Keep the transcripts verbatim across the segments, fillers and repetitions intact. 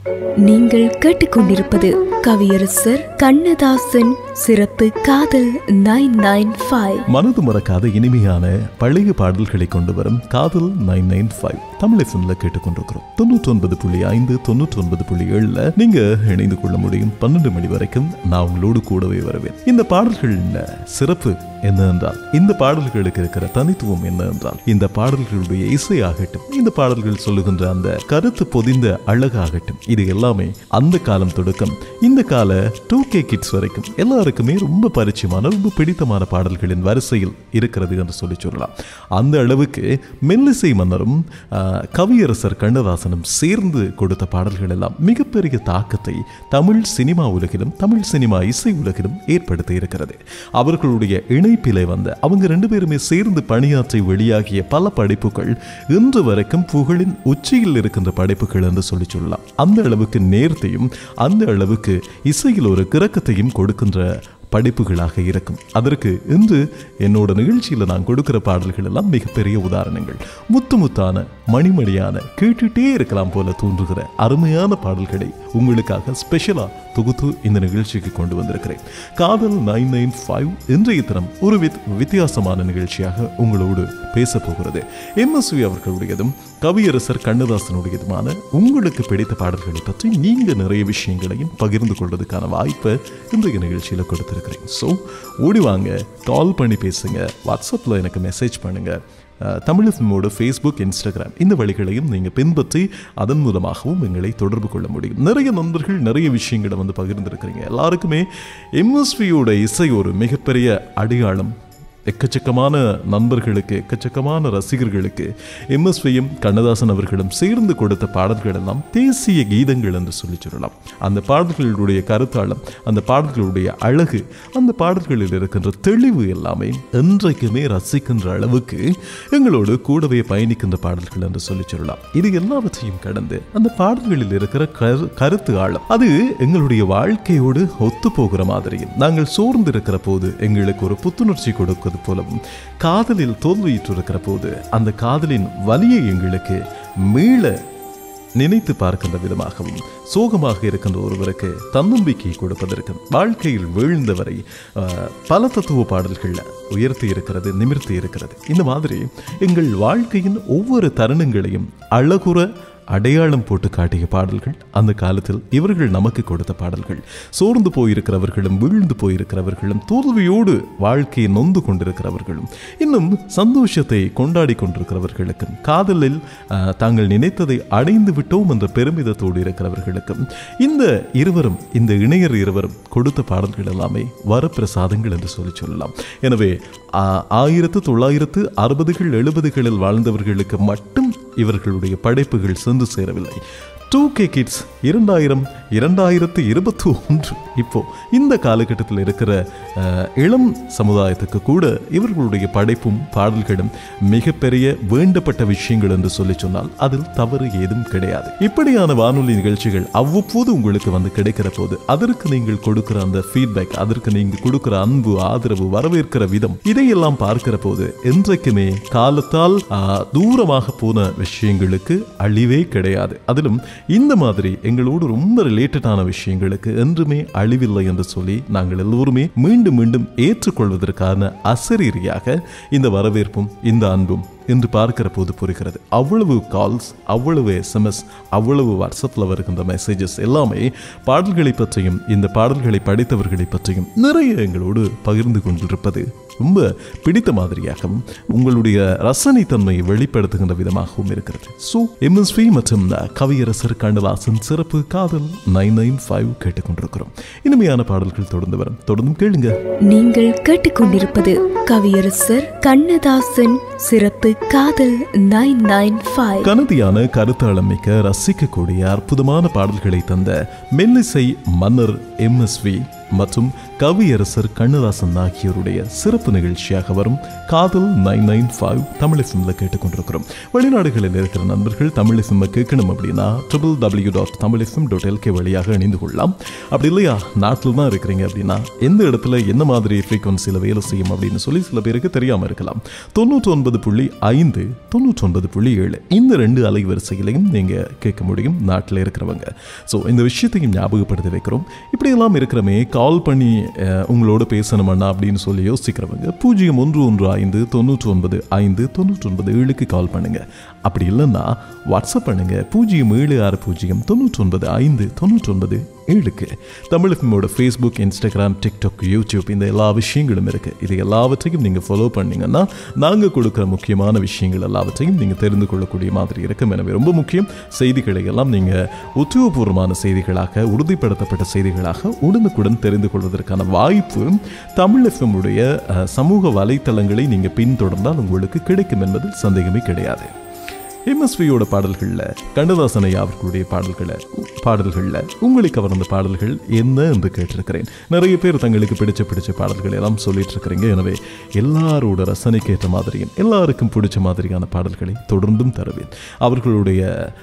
நீங்கள் கேட்டுக்கொண்டிருப்பது கவியரசர் கண்ணதாசன் சிறப்பு காதல் நைன் நைன் ஃபைவ். மனது மறக்காத இனிமையான பழைய பாடல்களை கொண்டு வரும் காதல் நைன் நைன் ஃபைவ் தமிழ் எஃப்எம்ல கேட்டுக்கொண்டிருக்கிறோம். தொண்ணூற்றி ஒன்பது புள்ளி ஐந்து தொண்ணூற்றி ஒன்பது புள்ளி ஏழுல நீங்க இணைந்து கொள்ள முடியும். பன்னெண்டு மணி வரைக்கும் நான் உங்களோடு கூடவே வருவேன். இந்த பாடல்களின் சிறப்பு என்ன என்றால், இந்த பாடல்களுக்கு இருக்கிற தனித்துவம் என்ன என்றால், இந்த பாடல்களுடைய இசையாகட்டும், இந்த பாடல்கள் சொல்லுகின்ற அந்த கருத்து பொதிந்த அழகாகட்டும், இது எல்லாமே அந்த காலம் தொடக்கம் இந்த கால டூ கே கிட்ஸ் வரைக்கும் எல்லாருக்குமே ரொம்ப பரிச்சயமான ரொம்ப பிடித்தமான பாடல்களின் வரிசையில் இருக்கிறது என்று சொல்லி சொல்லலாம். அந்த அளவுக்கு மெல்லிசை மன்னரும் கவியரசர் கண்ணதாசனும் சேர்ந்து கொடுத்த பாடல்கள் எல்லாம் மிகப்பெரிய தாக்கத்தை தமிழ் சினிமா உலகிலும் தமிழ் சினிமா இசை உலகிலும் ஏற்படுத்தி இருக்கிறது. அவர்களுடைய இணைப்பிலே வந்த அவங்க ரெண்டு பேருமே சேர்ந்து பணியாற்றி வெளியாகிய பல படைப்புகள் இன்று வரைக்கும் புகழின் உச்சியில் இருக்கின்ற படைப்புகள் என்று சொல்லி சொல்லலாம். அந்த அளவுக்கு நேர்த்தியும் அந்த அளவுக்கு இசையில் ஒரு கிறக்கத்தையும் கொடுக்கின்ற படைப்புகளாக இருக்கும். அதற்கு இன்று என்னோட நிகழ்ச்சியில் நான் கொடுக்கிற பாடல்கள் எல்லாம் மிகப்பெரிய உதாரணங்கள். முத்து முத்தான மணிமணியான கேட்டுட்டே இருக்கலாம் போல தோன்றுகிற அருமையான பாடல்களை உங்களுக்காக ஸ்பெஷலா தொகுத்து இந்த நிகழ்ச்சிக்கு கொண்டு வந்திருக்கிறேன். காதல் நைன் நைன் ஃபைவ் இன்றைய தினம் ஒரு வித் வித்தியாசமான நிகழ்ச்சியாக உங்களோடு பேச போகிறது. எம் எஸ் வி அவர்களுடையதும் கவியரசர் கண்ணதாசனுடையதுமான உங்களுக்கு பிடித்த பாடல்களை பற்றி நீங்க நிறைய விஷயங்களையும் பகிர்ந்து கொள்வதற்கான வாய்ப்பை இன்றைய நிகழ்ச்சியில் கொடுத்திருக்கிறேன். ஸோ ஓடி வாங்க, கால் பண்ணி பேசுங்க, வாட்ஸ்அப்பில் எனக்கு மெசேஜ் பண்ணுங்க. தமிழ் எஃப்எம்மோட ஃபேஸ்புக், இன்ஸ்டாகிராம் இந்த வழிகளையும் நீங்கள் பின்பற்றி அதன் மூலமாகவும் எங்களை தொடர்பு கொள்ள முடியும். நிறைய நண்பர்கள் நிறைய விஷயங்களை வந்து பகிர்ந்துருக்கிறீங்க. எல்லாருக்குமே எம்எஸ்வியோட இசை ஒரு மிகப்பெரிய அடையாளம். எக்கச்சக்கமான நண்பர்களுக்கு, எக்கச்சக்கமான ரசிகர்களுக்கு எம்எஸ்வியும் கண்ணதாசன் அவர்களும் சேர்ந்து கொடுத்த பாடல்கள் எல்லாம் தேசிய கீதங்கள் என்று சொல்லி சொல்லலாம். அந்த பாடல்களுடைய கருத்தாளம், அந்த பாடல்களுடைய அழகு, அந்த பாடல்களில் இருக்கின்ற தெளிவு எல்லாமே என்றைக்குமே ரசிக்கின்ற அளவுக்கு எங்களோடு கூடவே பயணிக்கின்ற பாடல்கள் என்று சொல்லி சொல்லலாம். இது எல்லாவற்றையும் கடந்து அந்த பாடல்களில் இருக்கிற கரு கருத்து ஆழம் அது எங்களுடைய வாழ்க்கையோடு ஒத்து போகிற மாதிரியும், நாங்கள் சோர்ந்து இருக்கிற போது எங்களுக்கு ஒரு புத்துணர்ச்சி கொடுக்க போலவும், காதலில் தோல்வியிட்டிருக்கிற போது அந்த காதலின் வலியை எங்களுக்கு மீள நினைத்து பார்க்கின்ற விதமாகவும், சோகமாக இருக்கின்ற ஒருவருக்கு தன்னம்பிக்கை கொடுப்பதற்கும், வாழ்க்கையில் வீழ்ந்தவரை பல தத்துவ பாடல்கள் உயர்த்தி இருக்கிறது, நிமிர்த்தி இருக்கிறது. இந்த மாதிரி எங்கள் வாழ்க்கையின் ஒவ்வொரு தருணங்களையும் அழகுற அடையாளம் போட்டு காட்டிய பாடல்கள் அந்த காலத்தில் இவர்கள் நமக்கு கொடுத்த பாடல்கள். சோர்ந்து போயிருக்கிறவர்களும் வீழ்ந்து போயிருக்கிறவர்களும் தோல்வியோடு வாழ்க்கையை நொந்து கொண்டிருக்கிறவர்களும் இன்னும் சந்தோஷத்தை கொண்டாடி கொண்டிருக்கிறவர்களுக்கும், காதலில் தாங்கள் நினைத்ததை அடைந்து விட்டோம் என்ற பெருமிதத்தோடு இருக்கிறவர்களுக்கும் இந்த இருவரும், இந்த இணையர் இருவரும் கொடுத்த பாடல்கள் எல்லாமே வரப்பிரசாதங்கள் என்று சொல்லி சொல்லலாம். எனவே ஆயிரத்து தொள்ளாயிரத்து அறுபதுகள் எழுபதுகளில் வாழ்ந்தவர்களுக்கு மட்டும் இவர்களுடைய படைப்புகள் சென்று சேரவில்லை. டூ கே கிட்ஸ் இரண்டாயிரம் இரண்டாயிரத்து இருபத்தி ஒன்று இப்போ இந்த காலகட்டத்தில் இருக்கிற இளம் சமுதாயத்துக்கு கூட இவர்களுடைய படைப்பும் பாடல்களும் மிகப்பெரிய வேண்டப்பட்ட விஷயங்கள் என்று சொல்லி சொன்னால் அதில் தவறு ஏதும் கிடையாது. இப்படியான வானொலி நிகழ்ச்சிகள் அவ்வப்போது உங்களுக்கு வந்து கிடைக்கிற போது அதற்கு நீங்கள் கொடுக்கிற அந்த ஃபீட்பேக், அதற்கு நீங்கள் கொடுக்கிற அன்பு, ஆதரவு, வரவேற்கிற விதம், இதையெல்லாம் பார்க்கிற போது என்றைக்குமே காலத்தால் தூரமாக போன விஷயங்களுக்கு அழிவே கிடையாது. அதிலும் இந்த மாதிரி எங்களோடு ரொம்ப ரிலேட்டடான விஷயங்களுக்கு என்றுமே அழிவில்லை என்று சொல்லி நாங்கள் எல்லோருமே மீண்டும் மீண்டும் ஏற்றுக்கொள்வதற்கான அசரீரியாக இந்த வரவேற்பும் இந்த அன்பும் என்று பார்க்கிற போது புரிகிறது. அவ்வளவு கால்ஸ், அவ்வளவு எஸ்எம்எஸ், அவ்வளவு வாட்ஸ்அப்பில் வருகின்ற மெசேஜஸ் எல்லாமே பாடல்களை பற்றியும் இந்த பாடல்களை படித்தவர்களை பற்றியும் நிறைய எங்களோடு பகிர்ந்து கொண்டிருப்பது ரொம்ப பிடித்த மாதிரியாகவும் உங்களுடைய ரசனை தன்மையை வெளிப்படுத்துகின்ற விதமாகவும் இருக்கிறது. ஸோ எம்எஸ்வி மற்றும் கவியரசர் கண்ணதாசன் சிறப்பு காதல் நைன் நைன் ஃபைவ் கேட்டுக்கொண்டிருக்கிறோம். இனிமையான பாடல்கள் தொடர்ந்து வரும், தொடர்ந்து கேளுங்க. நீங்கள் கேட்டுக்கொண்டிருப்பது கவியரசர் கண்ணதாசன் சிறப்பு காதல் நைன் நைன் ஃபைவ். கனதியான கருத்தாளம் மிக்க ரசிக்கக்கூடிய அற்புதமான பாடல்களை தந்த மெல்லிசை மன்னர் எம்எஸ்வி மற்றும் கவியரசர் கண்ணதாசன் ஆகியோருடைய சிறப்பு நிகழ்ச்சியாக வரும் காதல் நைன் நைன் ஃபைவ் தமிழ் எஃப்எம்ல கேட்டுக்கொண்டிருக்கிறோம். வெளிநாடுகளில் இருக்கிற நண்பர்கள் தமிழ் எஃப்எம் கேட்கணும் அப்படின்னா triple W dot Tamil FM dot LK வழியாக இணைந்து கொள்ளலாம். அப்படி இல்லையா நாட்டில் தான் இருக்கிறீங்க அப்படின்னா எந்த இடத்துல என்ன மாதிரி ஃப்ரீக்வன்சியில் வேலை செய்யும் அப்படின்னு சொல்லி சில பேருக்கு தெரியாமல் இருக்கலாம். தொண்ணூற்றி ஒன்பது புள்ளி ஐந்து தொண்ணூற்றி ஒன்பது புள்ளி ஏழு இந்த ரெண்டு அலைவரிசைகளையும் நீங்கள் கேட்க முடியும் நாட்டில் இருக்கிறவங்க. ஸோ இந்த விஷயத்தையும் ஞாபகப்படுத்தி வைக்கிறோம். இப்படியெல்லாம் இருக்கிறமே கால் பண்ணி உங்களோட பேசணுமண்ணா அப்படின்னு சொல்லி யோசிக்கிறவங்க பூஜ்ஜியம் ஒன்று ஒன்று ஐந்து தொண்ணூற்றி ஒன்பது ஐந்து தொண்ணூற்றி ஒன்பது ஏழுக்கு கால் பண்ணுங்க. அப்படி இல்லைன்னா வாட்ஸ்அப் பண்ணுங்க பூஜ்ஜியம் ஏழு ஆறு பூஜ்ஜியம் தொண்ணூற்றி ஒன்பது ஐந்து தொண்ணூற்றி ஒன்பது ஏழுக்கு. தமிழ் எஃப்எம்மோட ஃபேஸ்புக், இன்ஸ்டாகிராம், டிக்டாக், யூடியூப் இந்த எல்லா விஷயங்களும் இருக்குது. இது எல்லாவற்றையும் நீங்கள் ஃபாலோ பண்ணிங்கன்னா நாங்கள் கொடுக்குற முக்கியமான விஷயங்கள் எல்லாவற்றையும் நீங்கள் தெரிந்து கொள்ளக்கூடிய மாதிரி இருக்கும். எனவே ரொம்ப முக்கியம், செய்திகளை எல்லாம் நீங்கள் உத்தியோகபூர்வமான செய்திகளாக, உறுதிப்படுத்தப்பட்ட செய்திகளாக உடனுக்குடன் தெரிந்து கொள்வதற்கான வாய்ப்பு தமிழ் எஃப்எம்முடைய சமூக வலைத்தளங்களை நீங்கள் பின்தொடர்ந்தால் உங்களுக்கு கிடைக்கும் என்பதில் சந்தேகமே கிடையாது. எம்எஸ்வியோட பாடல்களில் கண்ணதாசன் ஐயா அவர்களுடைய பாடல்களை பாடல்களில் உங்களுக்கு கவர்ந்த பாடல்கள் என்ன என்று கேட்டிருக்கிறேன். நிறைய பேர் தங்களுக்கு பிடிச்ச பிடிச்ச பாடல்கள் எல்லாம் சொல்லிட்டு இருக்கிறீங்க. எனவே எல்லாரோட ரசனைக்கு ஏற்ற மாதிரியும் எல்லாருக்கும் பிடிச்ச மாதிரியான பாடல்களை தொடர்ந்தும் தருவேன். அவர்களுடைய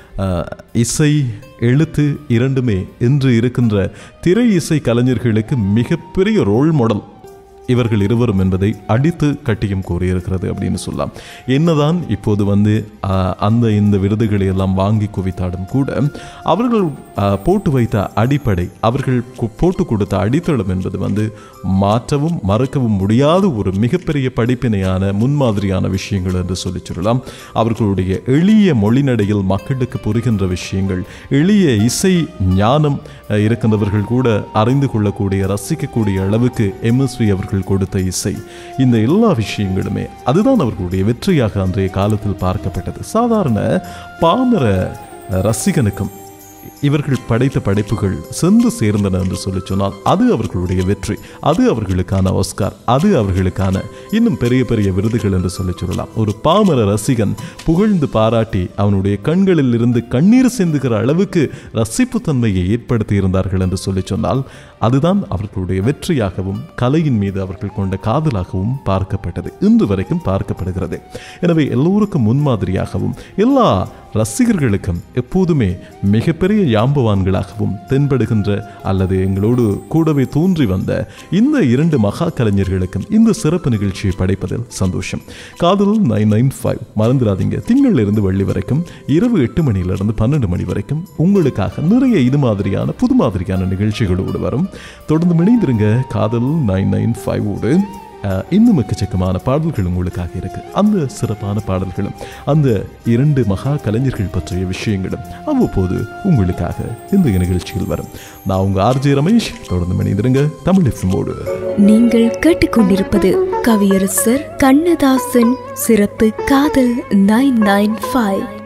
இசை எழுத்து இரண்டுமே இன்று இருக்கின்ற திரை இசை கலைஞர்களுக்கு மிகப்பெரிய ரோல் மாடல் இவர்கள் இருவரும் என்பதை அடித்து கட்டியும் கூறியிருக்கிறது அப்படின்னு சொல்லலாம். என்னதான் இப்போது வந்து அந்த இந்த விருதுகளை எல்லாம் வாங்கி குவித்தாடும் கூட அவர்கள் போட்டு வைத்த அடிப்படை, அவர்கள் போட்டு கொடுத்த அடித்தளம் என்பது வந்து மாற்றவும் மறக்கவும் முடியாத ஒரு மிகப்பெரிய படிப்பினையான முன்மாதிரியான விஷயங்கள் என்று சொல்லி சொல்லலாம். அவர்களுடைய எளிய மொழிநடையில் மக்களுக்கு புரிகின்ற விஷயங்கள், எளிய இசை ஞானம் இருக்கின்றவர்கள் கூட அறிந்து கொள்ளக்கூடிய ரசிக்கக்கூடிய அளவுக்கு எம்எஸ்வி அவர்கள் கொடுத்த இசை, இந்த எல்லா விஷயங்களுமே அதுதான் அவர்களுடைய வெற்றியாக அன்றைய காலத்தில் பார்க்கப்பட்டது. சாதாரண பாமர ரசிகனுக்கும் இவர்கள் படைத்த படைப்புகள் சென்று சேர்ந்தன என்று சொல்லி சொன்னால் அது அவர்களுடைய வெற்றி, அது அவர்களுக்கான ஆஸ்கார், அது அவர்களுக்கான இன்னும் பெரிய பெரிய விருதுகள் என்று சொல்லி சொல்லலாம். ஒரு பாமர ரசிகன் புகழ்ந்து பாராட்டி அவனுடைய கண்களில் இருந்து கண்ணீர் சிந்துகிற அளவுக்கு ரசிப்பு தன்மையை ஏற்படுத்தி இருந்தார்கள் என்று சொல்லி சொன்னால் அதுதான் அவர்களுடைய வெற்றியாகவும் கலையின் மீது அவர்கள் கொண்ட காதலாகவும் பார்க்கப்பட்டது, இன்று வரைக்கும் பார்க்கப்படுகிறது. எனவே எல்லோருக்கும் முன்மாதிரியாகவும் எல்லா ரசிகர்களுக்கும் எப்போதுமே மிகப்பெரிய யாம்பவான்களாகவும் தென்படுகின்ற அல்லது எங்களோடு கூடவே தோன்றி வந்த இந்த இரண்டு மகா கலைஞர்களுக்கும் இந்த சிறப்பு நிகழ்ச்சியை படைப்பதில் சந்தோஷம். காதல் நைன் நைன் ஃபைவ் மறந்துடாதீங்க. திங்களில் இருந்து வெள்ளி வரைக்கும் இரவு எட்டு மணியிலிருந்து பன்னெண்டு மணி வரைக்கும் உங்களுக்காக நிறைய இது மாதிரியான புது மாதிரியான நிகழ்ச்சிகளோடு வரும். தொடர்ந்து இணைந்திருங்க காதல் நைன் நைன் ஃபைவ் ஓடு. இன்னும் எக்கச்சக்கமான பாடல்கள் உங்களுக்காக இருக்கு. அந்த சிறப்பான பாடல்களும் அந்த இரண்டு மகா கலைஞர்கள் பற்றிய விஷயங்களும் அவ்வப்போது உங்களுக்காக இந்த நிகழ்ச்சியில் வரும். நான் உங்க ஆர்ஜே ரமேஷ். தொடர்ந்து இணைந்திருங்க தமிழ் எஃப்எம்மோடு. நீங்கள் கேட்டுக்கொண்டிருப்பது கவியரசர் கண்ணதாசன் சிறப்பு காதல் நைன் நைன் ஃபைவ்.